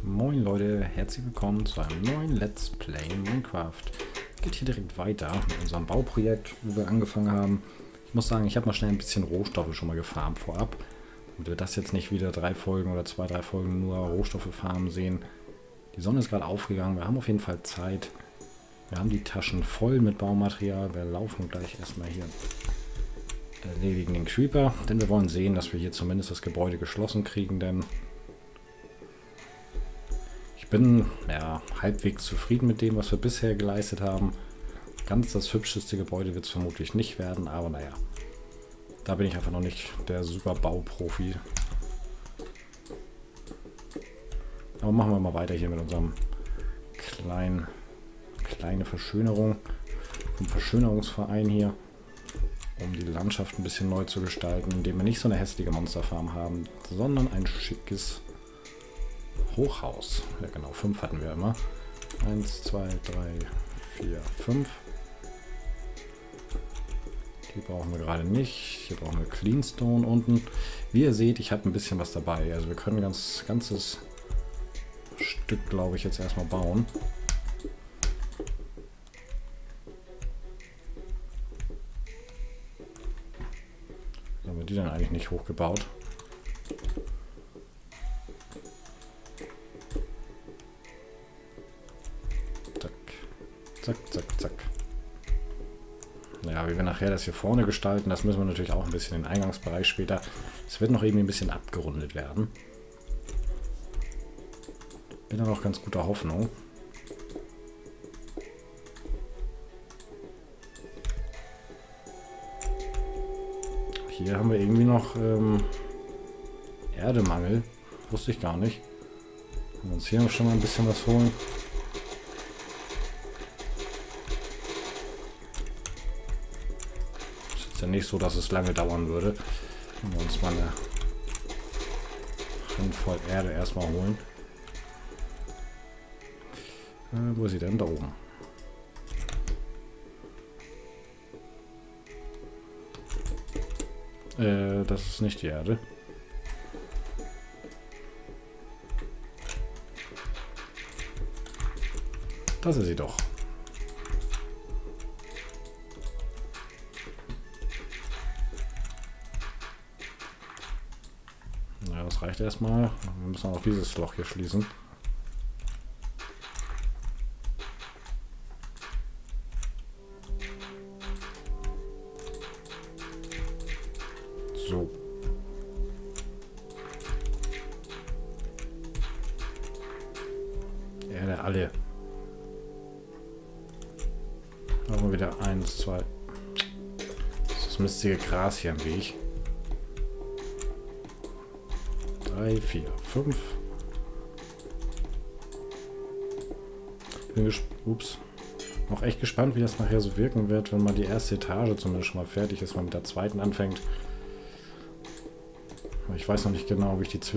Moin Leute, herzlich willkommen zu einem neuen Let's Play Minecraft. Geht hier direkt weiter mit unserem Bauprojekt, wo wir angefangen haben. Ich muss sagen, ich habe mal schnell ein bisschen Rohstoffe schon mal gefarmt vorab. Und wir das jetzt nicht wieder 3 Folgen oder 2, 3 Folgen nur Rohstoffe farmen sehen. Die Sonne ist gerade aufgegangen, wir haben auf jeden Fall Zeit. Wir haben die Taschen voll mit Baumaterial. Wir laufen gleich erstmal hier erledigen den Creeper, denn wir wollen sehen, dass wir hier zumindest das Gebäude geschlossen kriegen, denn ich bin ja halbwegs zufrieden mit dem, was wir bisher geleistet haben. Ganz das hübscheste Gebäude wird es vermutlich nicht werden, aber naja, da bin ich einfach noch nicht der super Bauprofi. Aber machen wir mal weiter hier mit unserem kleine Verschönerung vom Verschönerungsverein hier, um die Landschaft ein bisschen neu zu gestalten, indem wir nicht so eine hässliche Monsterfarm haben, sondern ein schickes Hochhaus. Ja genau, 5 hatten wir immer. 1, 2, 3, 4, 5. Die brauchen wir gerade nicht. Hier brauchen wir Cleanstone unten. Wie ihr seht, ich habe ein bisschen was dabei. Also wir können ein ganzes Stück, glaube ich, jetzt erstmal bauen. Haben wir die dann eigentlich nicht hochgebaut? Zack, zack, zack, zack. Naja, wie wir nachher das hier vorne gestalten, das müssen wir natürlich auch ein bisschen in den Eingangsbereich später. Es wird noch eben ein bisschen abgerundet werden. Bin da noch ganz guter Hoffnung. Hier haben wir irgendwie noch Erdemangel. Wusste ich gar nicht. Können wir uns hier schon mal ein bisschen was holen. Ist jetzt ja nicht so, dass es lange dauern würde. Wenn wir uns mal eine Handvoll Erde erstmal holen. Wo ist sie denn? Da oben. Das ist nicht die Erde. Das ist sie doch. Ja, das reicht erstmal. Wir müssen auch dieses Loch hier schließen. So. Erde alle. Machen wir wieder 1, 2. Das ist das mistige Gras hier im Weg. 3, 4, 5. Bin auch echt gespannt, wie das nachher so wirken wird, wenn mal die erste Etage zumindest schon mal fertig ist, man mit der zweiten anfängt. Ich weiß noch nicht genau, wie ich die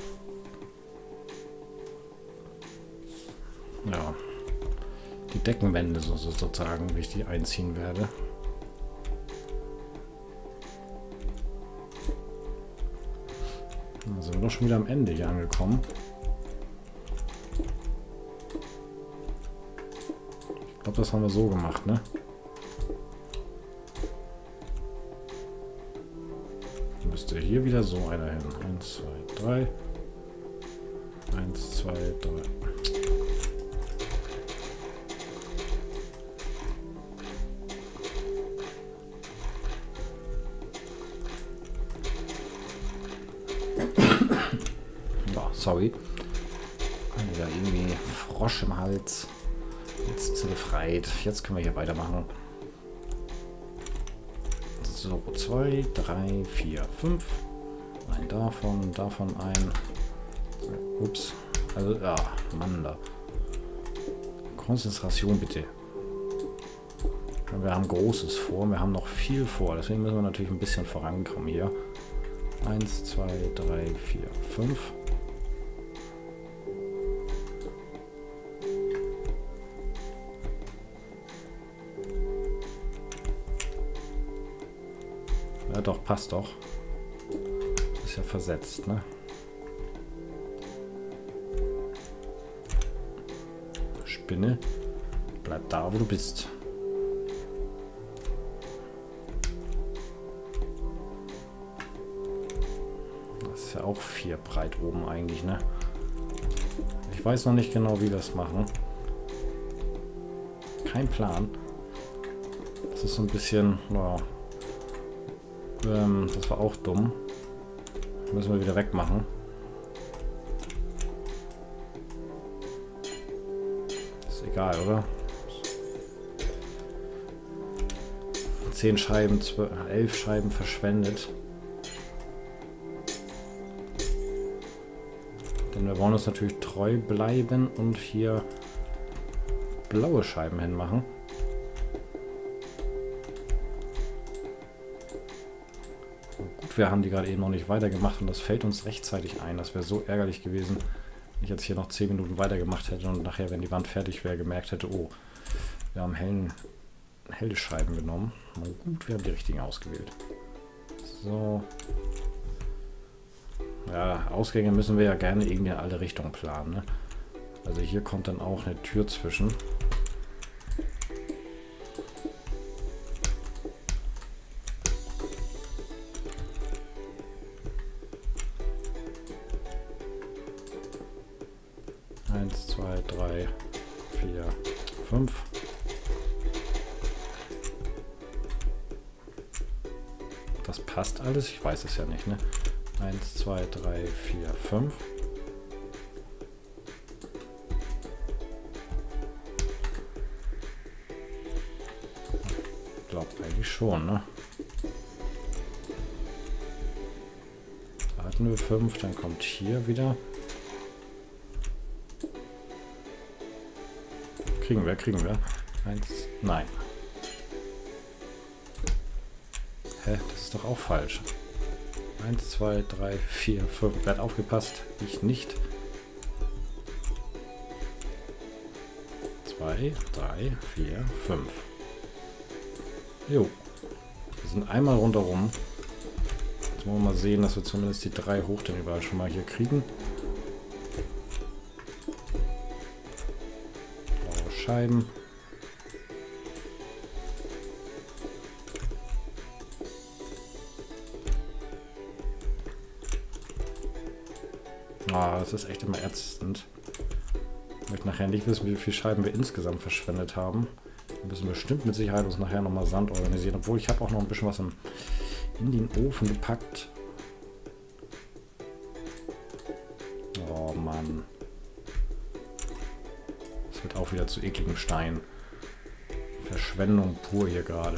die Deckenwände sozusagen, wie ich die einziehen werde. Da sind wir doch schon wieder am Ende hier angekommen. Ich glaube, das haben wir so gemacht, ne? Müsste hier wieder so einer hin. 1, 2, 3. 1, 2, 3. Ja, sorry. Wieder irgendwie Frosch im Hals. Jetzt ist er befreit. Jetzt können wir hier weitermachen. So, 2, 3, 4, 5. Ein davon ein. Ups. Also, ja, Mann da. Konzentration bitte. Wir haben Großes vor, wir haben noch viel vor. Deswegen müssen wir natürlich ein bisschen vorankommen hier. 1, 2, 3, 4, 5. Ja, doch, passt doch. Ist ja versetzt, ne? Spinne. Bleib da, wo du bist. Das ist ja auch 4 breit oben eigentlich, ne? Ich weiß noch nicht genau, wie wir es machen. Kein Plan. Das ist so ein bisschen... Wow. Das war auch dumm. Müssen wir wieder wegmachen. Ist egal, oder? 10 Scheiben, 11 Scheiben verschwendet. Denn wir wollen uns natürlich treu bleiben und hier blaue Scheiben hinmachen. Gut, wir haben die gerade eben noch nicht weitergemacht und das fällt uns rechtzeitig ein. Das wäre so ärgerlich gewesen, wenn ich jetzt hier noch 10 Minuten weitergemacht hätte und nachher, wenn die Wand fertig wäre, gemerkt hätte, oh, wir haben helle Scheiben genommen. Mal gut, wir haben die richtigen ausgewählt. So. Ja, Ausgänge müssen wir ja gerne irgendwie in alle Richtungen planen, ne? Also hier kommt dann auch eine Tür zwischen. Eins, zwei, drei, 4, 5. Das passt alles? Ich weiß es ja nicht, ne? 1, 2, 3, 4, 5. Ich glaube eigentlich schon, ne? Da hatten wir 5, dann kommt hier wieder. Kriegen wir. 1, nein. Hä, das ist doch auch falsch. 1, 2, 3, 4, 5. Wer hat aufgepasst? Ich nicht. 2, 3, 4, 5. Jo. Wir sind einmal rundherum. Jetzt wollen wir mal sehen, dass wir zumindest die 3 hoch denn überall schon mal hier kriegen. Blaue Scheiben. Ah, das ist echt immer ätzend. Ich möchte nachher nicht wissen, wie viele Scheiben wir insgesamt verschwendet haben. Wir müssen bestimmt mit Sicherheit uns nachher nochmal Sand organisieren. Obwohl, ich habe auch noch ein bisschen was in den Ofen gepackt. Oh Mann. Das wird auch wieder zu ekligem Stein. Verschwendung pur hier gerade.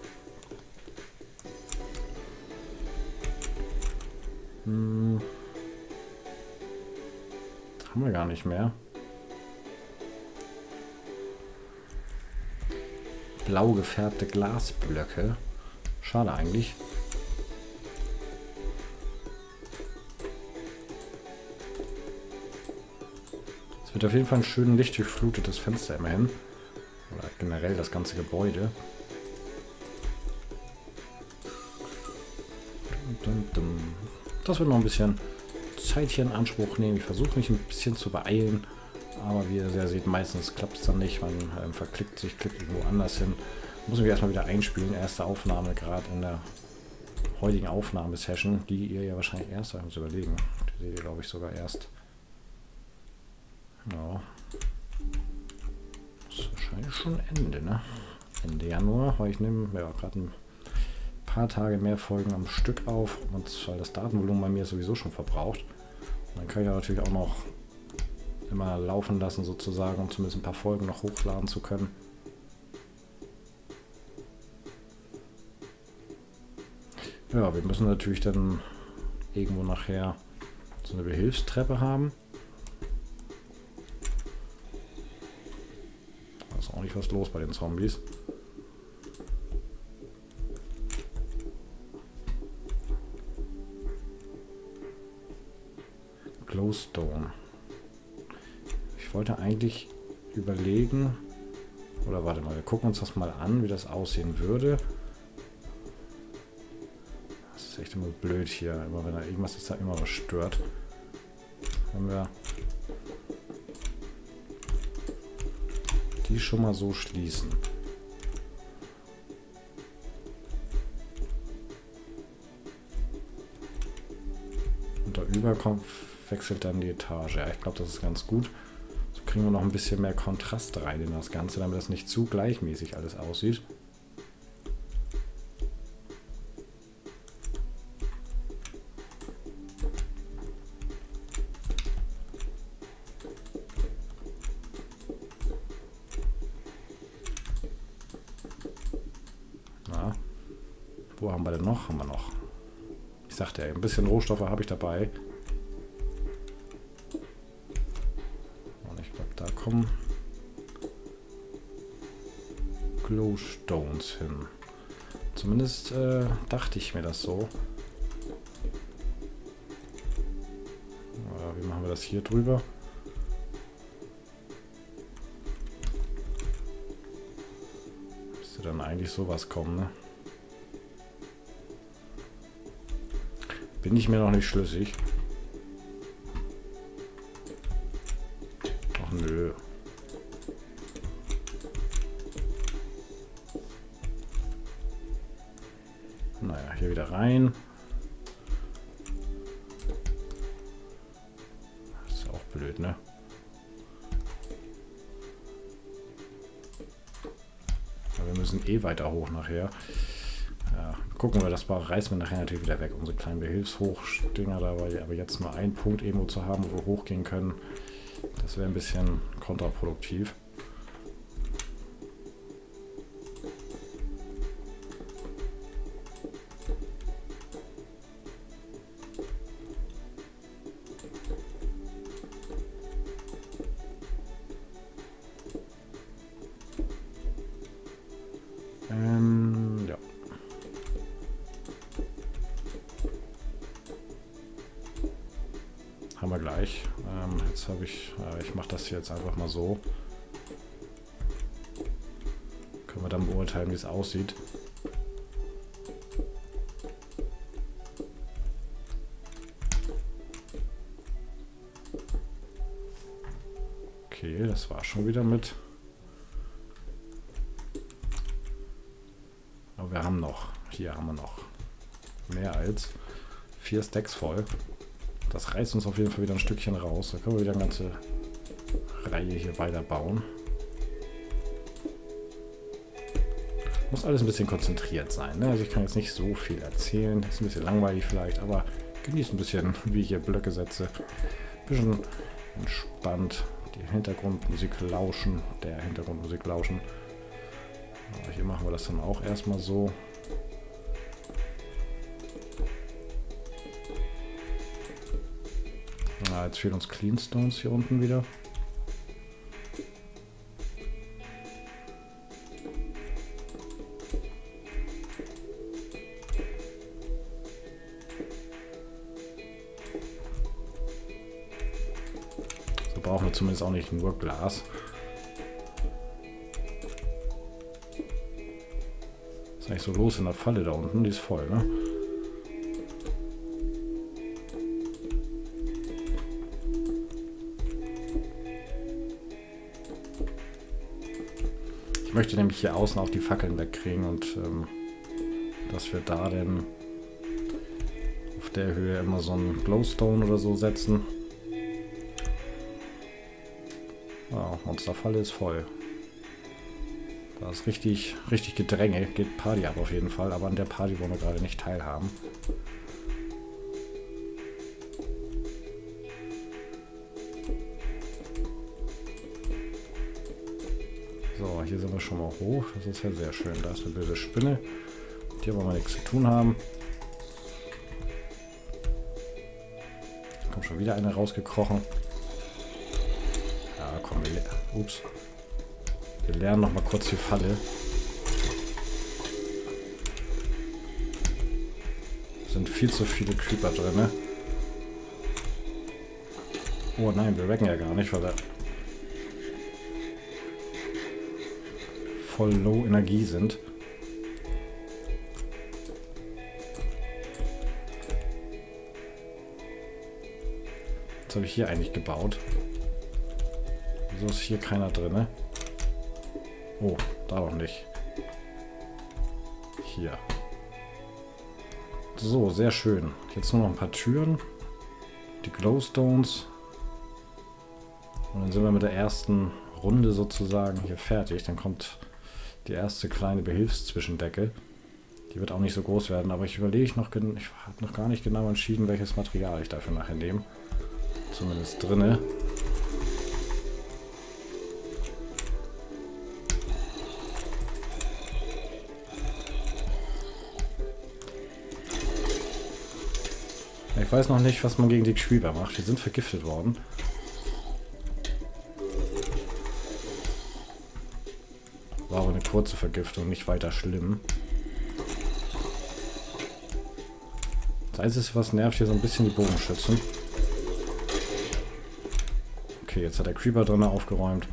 Haben wir gar nicht mehr. Blau gefärbte Glasblöcke. Schade eigentlich. Es wird auf jeden Fall ein schön lichtdurchflutetes Fenster immerhin. Oder generell das ganze Gebäude. Das wird noch ein bisschen Zeit hier in Anspruch nehmen. Ich versuche mich ein bisschen zu beeilen. Aber wie ihr sehr seht, meistens klappt es dann nicht. Man verklickt sich, klickt irgendwo anders hin. Muss mich erstmal wieder einspielen. Erste Aufnahme gerade in der heutigen Aufnahmesession, die ihr ja wahrscheinlich erst, ich muss überlegen, die seht ihr glaube ich sogar erst. Ja. Das ist wahrscheinlich schon Ende, ne? Ende Januar, weil ich nehme ja gerade ein paar Tage mehr Folgen am Stück auf, und weil das Datenvolumen bei mir sowieso schon verbraucht. Und dann kann ich ja natürlich auch noch immer laufen lassen sozusagen, um zumindest ein paar Folgen noch hochladen zu können. Ja, wir müssen natürlich dann irgendwo nachher so eine Behilfstreppe haben. Da ist auch nicht was los bei den Zombies. Glowstone. Ich wollte eigentlich überlegen, oder warte mal, wir gucken uns das mal an, wie das aussehen würde. Das ist echt immer blöd hier, immer wenn da irgendwas ist, da immer was stört. Wenn wir die schon mal so schließen. Und darüber wechselt dann die Etage. Ja, ich glaube, das ist ganz gut. So kriegen wir noch ein bisschen mehr Kontrast rein in das Ganze, damit das nicht zu gleichmäßig alles aussieht. Wo haben wir denn noch? Haben wir noch. Ich sagte ja, ein bisschen Rohstoffe habe ich dabei. Und ich glaube, da kommen Glowstones hin. Zumindest dachte ich mir das so. Wie machen wir das hier drüber? Müsste dann eigentlich sowas kommen, ne? Bin ich mir noch nicht schlüssig. Ach nö. Naja, hier wieder rein. Das ist auch blöd, ne? Aber wir müssen eh weiter hoch nachher. Ja, gucken wir, das reißen wir nachher natürlich wieder weg. Unsere kleinen Behilfshochdinger da, aber jetzt nur einen Punkt irgendwo zu haben, wo wir hochgehen können, das wäre ein bisschen kontraproduktiv. Ja. Haben wir gleich. Jetzt habe ich mache das hier jetzt einfach mal so. Können wir dann beurteilen, wie es aussieht. Okay, das war schon wieder mit. Aber wir haben noch, hier haben wir noch mehr als 4 Stacks voll. Das reißt uns auf jeden Fall wieder ein Stückchen raus. Da können wir wieder eine ganze Reihe hier weiter bauen. Muss alles ein bisschen konzentriert sein, ne? Also ich kann jetzt nicht so viel erzählen. Das ist ein bisschen langweilig vielleicht, aber genießt ein bisschen, wie ich hier Blöcke setze. Ein bisschen entspannt. Die Hintergrundmusik lauschen. Der Hintergrundmusik lauschen. Aber hier machen wir das dann auch erstmal so. Na, jetzt fehlen uns Cleanstones hier unten wieder. So brauchen wir zumindest auch nicht nur Glas. Was ist eigentlich so los in der Falle da unten? Die ist voll, ne? Ich möchte nämlich hier außen auch die Fackeln wegkriegen und dass wir da denn auf der Höhe immer so einen Glowstone oder so setzen. Ja, Monsterfalle ist voll. Da ist richtig Gedränge. Geht Party ab auf jeden Fall, aber an der Party wollen wir gerade nicht teilhaben. So, hier sind wir schon mal hoch. Das ist ja sehr schön. Da ist eine blöde Spinne. Und hier wollen wir nichts zu tun haben. Da kommt schon wieder eine rausgekrochen. Ja, komm, ups. Wir lernen noch mal kurz die Falle. Es sind viel zu viele Creeper drin, ne? Oh nein, wir wrecken ja gar nicht, weil wir voll low Energie sind. Was habe ich hier eigentlich gebaut? Wieso ist hier keiner drin, ne? Oh, da doch nicht. Hier. So, sehr schön. Jetzt nur noch ein paar Türen. Die Glowstones. Und dann sind wir mit der ersten Runde sozusagen hier fertig. Dann kommt die erste kleine Behilfszwischendecke. Die wird auch nicht so groß werden, aber ich überlege noch, ich habe noch gar nicht genau entschieden, welches Material ich dafür nachher nehme. Zumindest drinne. Ich weiß noch nicht, was man gegen die Creeper macht. Die sind vergiftet worden. War aber eine kurze Vergiftung, nicht weiter schlimm. Das Einzige, was nervt, hier so ein bisschen die Bogenschützen. Okay, jetzt hat der Creeper drin aufgeräumt.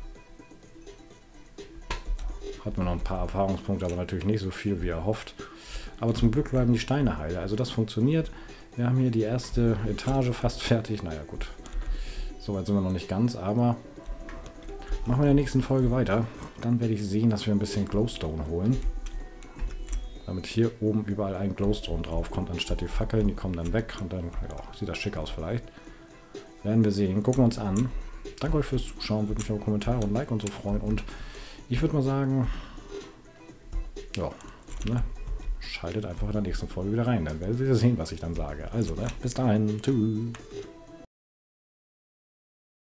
Hat man noch ein paar Erfahrungspunkte, aber natürlich nicht so viel, wie er hofft. Aber zum Glück bleiben die Steine heile. Also das funktioniert. Wir haben hier die erste Etage fast fertig. Naja, gut. Soweit sind wir noch nicht ganz, aber machen wir in der nächsten Folge weiter. Dann werde ich sehen, dass wir ein bisschen Glowstone holen. Damit hier oben überall ein Glowstone drauf kommt, anstatt die Fackeln. Die kommen dann weg und dann ja, sieht das schick aus vielleicht. Werden wir sehen. Gucken wir uns an. Danke euch fürs Zuschauen. Würde mich über Kommentare und Like und so freuen. Und ich würde mal sagen, ja, ne? Schaltet einfach in der nächsten Folge wieder rein. Dann werdet ihr sehen, was ich dann sage. Also, ne? Bis dahin. Tschüss.